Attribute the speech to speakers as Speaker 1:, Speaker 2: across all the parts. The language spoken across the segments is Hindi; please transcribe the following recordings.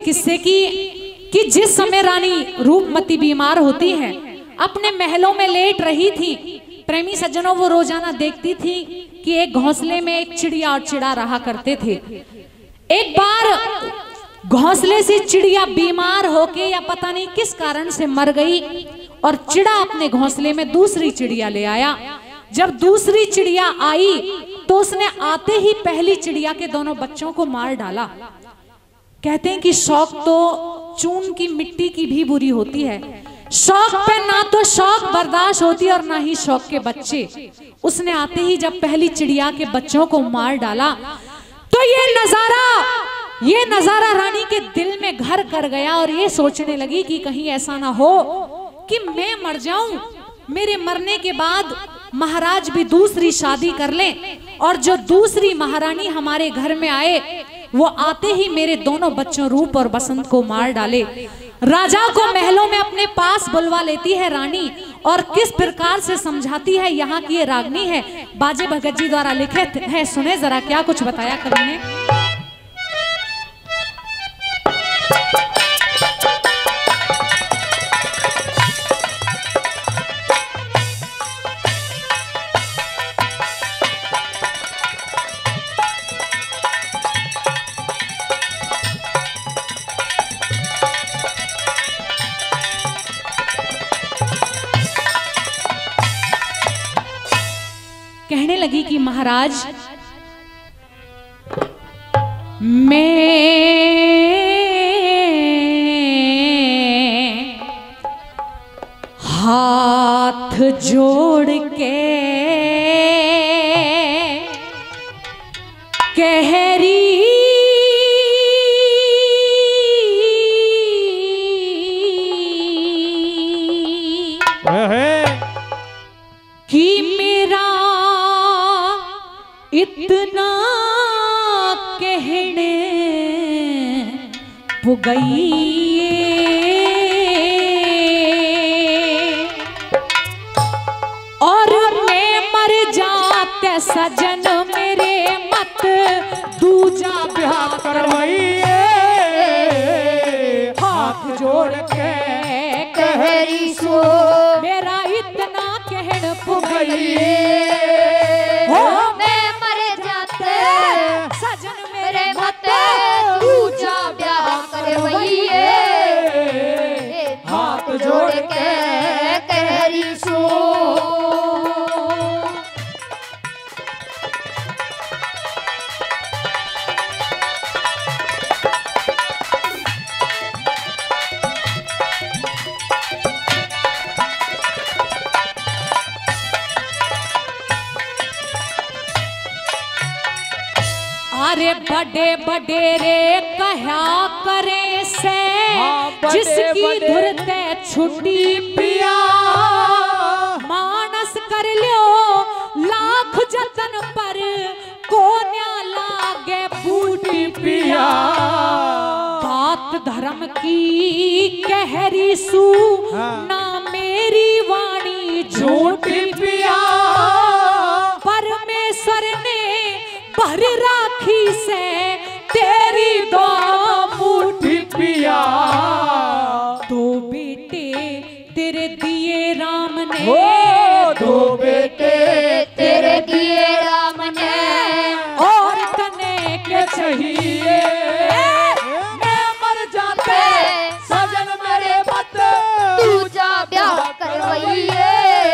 Speaker 1: किस्से की कि जिस समय रानी रूपमती बीमार होती है, अपने महलों में लेट रही थी। प्रेमी सज्जनों, वो रोजाना देखती थी कि एक घोंसले में एक चिड़िया और चिड़ा रहा करते थे। एक बार घोंसले से चिड़िया बीमार होके या पता नहीं किस कारण से मर गई और चिड़ा अपने घोंसले में दूसरी चिड़िया ले आया। जब दूसरी चिड़िया आई तो उसने आते ही पहली चिड़िया के दोनों बच्चों को मार डाला। कहते हैं कि शौक तो चून की मिट्टी की भी बुरी होती है। शौक पे ना तो शौक बर्दाश्त होती और ना ही शौक के बच्चे। उसने आते ही जब पहली चिड़िया के बच्चों को मार डाला तो ये नजारा रानी के दिल में घर कर गया और ये सोचने लगी कि कहीं ऐसा ना हो कि मैं मर जाऊं, मेरे मरने के बाद महाराज भी दूसरी शादी कर लें और जो दूसरी महारानी हमारे घर में आए वो आते ही मेरे दोनों बच्चों रूप और बसंत को मार डाले। राजा को महलों में अपने पास बुलवा लेती है रानी और किस प्रकार से समझाती है। यहाँ की ये रागनी है, बाजे भगत जी द्वारा लिखित है। सुने जरा क्या कुछ बताया कवि ने। कहने लगी कि महाराज, मैं हाथ जोड़ के कह रही कि मेरा इतना कहने पुगई और मैं मर जाते सजन मेरे मत दूजा ब्याह करवाइए। हाथ जोड़ के कह रही सो मेरा इतना कहने पुगई
Speaker 2: जोड़ के कह रही सो।
Speaker 1: अरे बड़े बड़े रे कहा करे से जिसकी धुरते छुट्टी पिया, मानस कर लियो लाख जतन पर को न्या लागे बूटी पिया। बात धर्म की कह रही सू ना मेरी वाणी झूठी पिया। परमेश्वर ने भर राखी से तेरी दो मुट्ठी पिया। दो बेटे तेरे दिए राम ने,
Speaker 2: दो बेटे तेरे दिए राम ने
Speaker 1: और तने के चाहिए।
Speaker 2: मैं मर जाते सजन मेरे मत दूजा ब्याह करवाइए।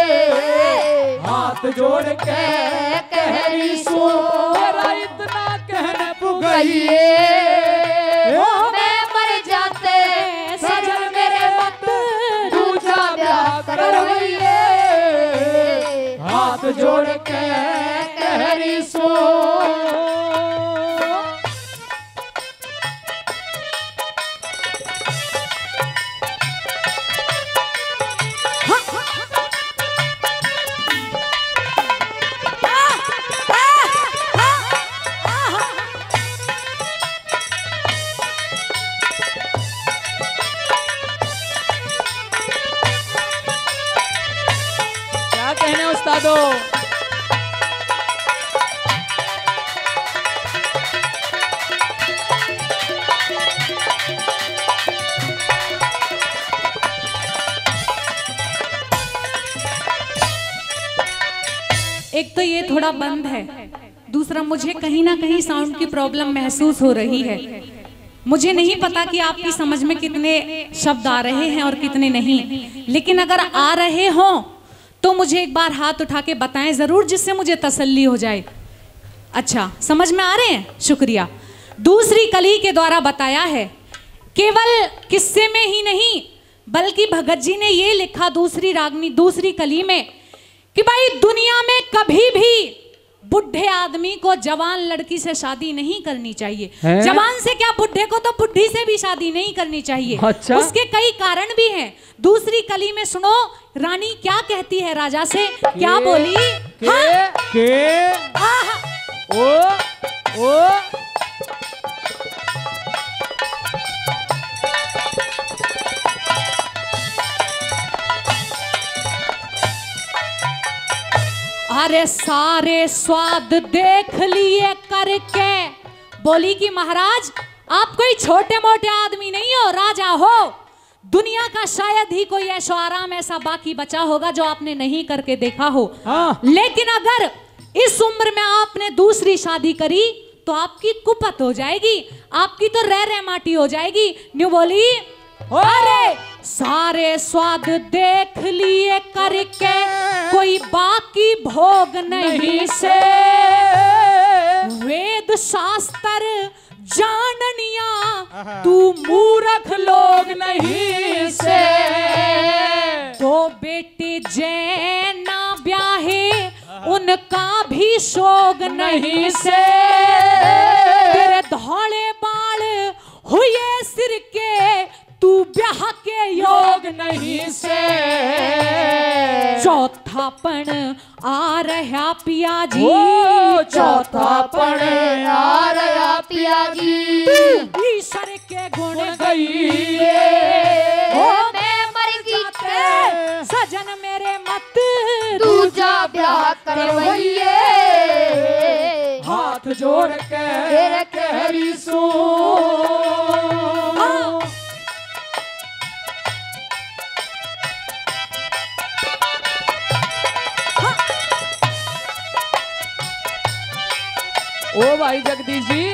Speaker 2: हाथ जोड़ के कह रही सो मेरा इतना कहने पुगाइए। मैं मर जाते सजन मेरे मत दूजा ब्याह करवाइए। हाथ जोड़ के कह रही सो।
Speaker 3: कहने उस्तादो
Speaker 1: एक तो ये थोड़ा बंद है, दूसरा मुझे कहीं ना कहीं साउंड की प्रॉब्लम महसूस हो रही है। मुझे नहीं पता कि आपकी समझ में कितने शब्द आ रहे हैं और कितने नहीं, लेकिन अगर आ रहे हो तो मुझे एक बार हाथ उठा के बताएं जरूर, जिससे मुझे तसल्ली हो जाए। अच्छा, समझ में आ रहे हैं, शुक्रिया। दूसरी कली के द्वारा बताया है, केवल किस्से में ही नहीं बल्कि भगत जी ने ये लिखा दूसरी रागनी दूसरी कली में कि भाई दुनिया में कभी भी बुढ़े आदमी को जवान लड़की से शादी नहीं करनी चाहिए। जवान से क्या, बुढ़े को तो बुढ़ी से भी शादी नहीं करनी चाहिए। अच्छा? उसके कई कारण भी हैं। दूसरी कली में सुनो, रानी क्या कहती है राजा से, क्या बोली? अरे सारे स्वाद देख लिए करके, बोली कि महाराज आप कोई छोटे मोटे आदमी नहीं हो, राजा हो। दुनिया का शायद ही कोई ऐशो आराम ऐसा बाकी बचा होगा जो आपने नहीं करके देखा हो। लेकिन अगर इस उम्र में आपने दूसरी शादी करी तो आपकी कुपत हो जाएगी, आपकी तो रह माटी हो जाएगी। न्यू बोली, अरे सारे स्वाद देख लिए करके कोई बाकी भोग नहीं से, वेद शास्त्र जाननिया तू मूर्ख लोग नहीं से। दो बेटे जैना ब्याहे उनका भी शोग नहीं से, तेरे धौले बाल हुए सिर के तू ब्याह के योग नहीं से। चौथापन आ रहा पिया जी,
Speaker 2: चौथापन आ रहा पिया जी,
Speaker 1: ईश्वर के गुण गई
Speaker 2: मैं मर गई
Speaker 1: सजन मेरे मत
Speaker 2: दूजा ब्याह करवइए।
Speaker 3: हाथ जोड़ के कहरी सो, ओ भाई जगदीश जी,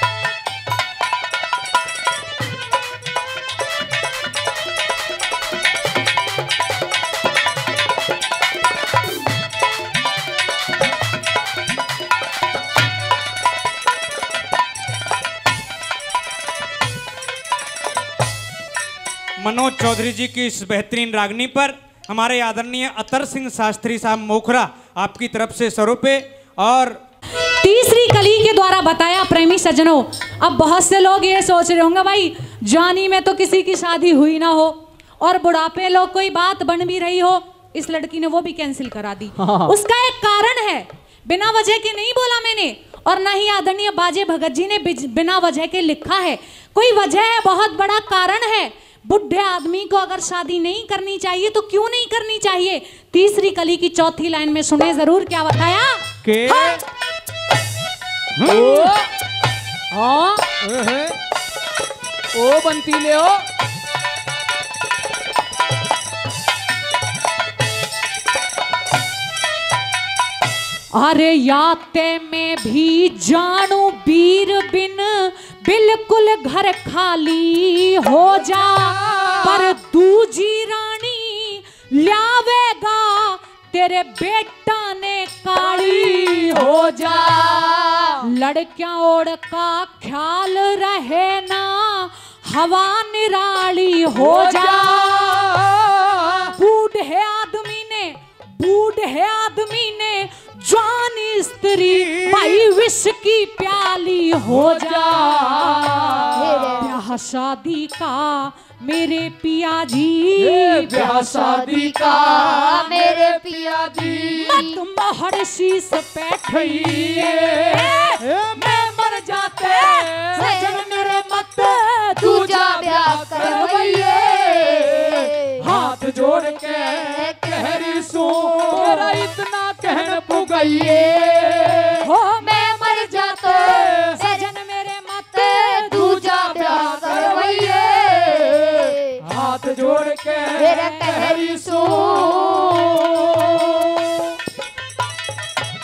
Speaker 4: मनोज चौधरी जी की इस बेहतरीन रागनी पर हमारे आदरणीय अतर सिंह शास्त्री साहब मोखरा आपकी तरफ से 100 रुपए। और
Speaker 1: तीसरी कली के द्वारा बताया प्रेमी सज्जनों, अब बहुत से लोग ये सोच रहे होंगे भाई जानी में तो किसी की शादी हुई ना हो और बुढ़ापे लोग कोई बात बन भी रही हो, इस लड़की ने वो भी कैंसिल करा दी। उसका एक कारण है, बिना वजह के नहीं बोला मैंने, और ना ही आदरणीय बाजे भगत जी ने बिना वजह के लिखा है। कोई वजह है, बहुत बड़ा कारण है। बुढ़े आदमी को अगर शादी नहीं करनी चाहिए तो क्यों नहीं करनी चाहिए? तीसरी कली की चौथी लाइन में सुने जरूर, क्या बताया?
Speaker 3: ओ बनती ले ओ,
Speaker 1: अरे याते में भी जानू वीर बिन बिल्कुल घर खाली हो जा, पर दूजी रानी लावेगा तेरे बेटा ने काली हो जा। लड़कियां ओढ़ का ख्याल रहे ना, हवा निराली हो जा। बूढ़े आदमी ने जवान स्त्री भाई विष की प्याली हो जा। ब्याह शादी का मेरे पिया जी,
Speaker 3: ब्याह शादी का मेरे पिया जी,
Speaker 2: मत
Speaker 1: मोहर शीस बैठिए
Speaker 3: मैं मर जाते
Speaker 2: सजन मेरे मत दूजा ब्याह करवइए।
Speaker 3: हाथ जोड़ के कहरी सो, मेरा इतना कहन पुगइए।
Speaker 2: हो मैं मर जाते सजन मेरे मत दूजा ब्याह करवइए।
Speaker 3: हाथ जोड़ के
Speaker 2: मेरा कहरी सो,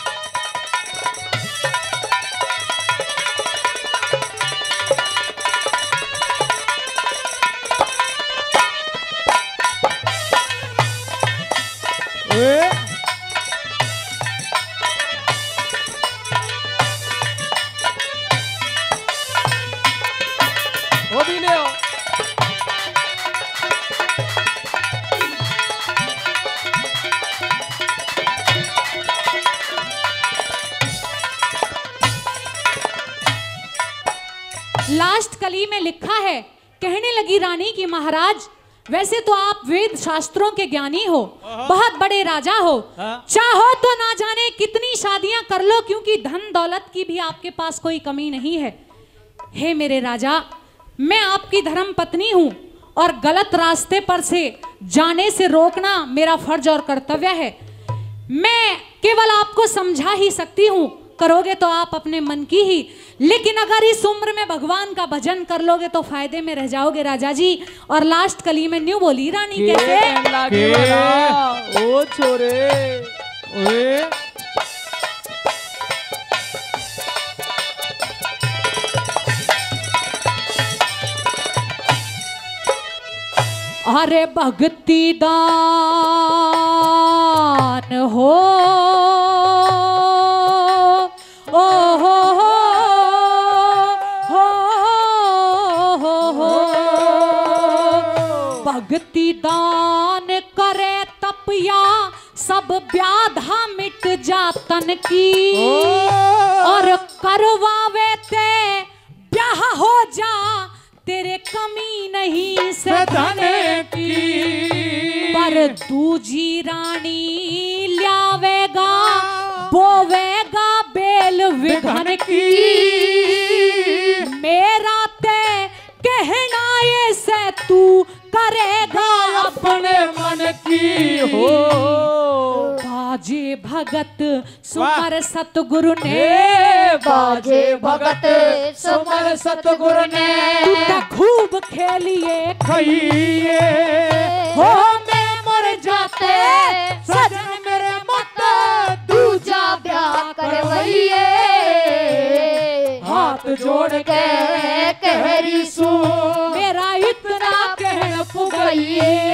Speaker 1: कली में लिखा है, कहने लगी रानी की महाराज वैसे तो आप वेद शास्त्रों के ज्ञानी हो, बहुत बड़े राजा हो, चाहो तो ना जाने कितनी शादियां कर लो क्योंकि धन दौलत की भी आपके पास कोई कमी नहीं है। हे मेरे राजा, मैं आपकी धर्म पत्नी हूं और गलत रास्ते पर से जाने से रोकना मेरा फर्ज और कर्तव्य है। मैं केवल आपको समझा ही सकती हूं, करोगे तो आप अपने मन की ही, लेकिन अगर इस उम्र में भगवान का भजन कर लोगे तो फायदे में रह जाओगे राजा जी। और लास्ट कली में न्यू बोली रानी कैसे
Speaker 3: ओ छोरे ओए
Speaker 1: अरे भक्ति दान हो भक्ति दान करे तपया सब व्याधा मिट जातन की और करवावे ते ब्याह हो जा तेरे कमी नहीं से धन की। पर दूजी रानी ल्यावेगा बोवेगा बेल विघन की। मेरा ते कहना ये से तू करेगा अपने मन की हो। बाजे भगत सुमर सतगुरु ने,
Speaker 2: बाजे भगत सुमर सतगुरु ने,
Speaker 1: तू खूब खेलिए
Speaker 3: खइए
Speaker 1: हो मैं मर जाते
Speaker 2: सजन मेरे मत दूजा ब्याह करवइए।
Speaker 3: हाथ जोड़ के
Speaker 2: कहरी सु
Speaker 1: मेरा इतना कहन पुगइए।
Speaker 2: गइए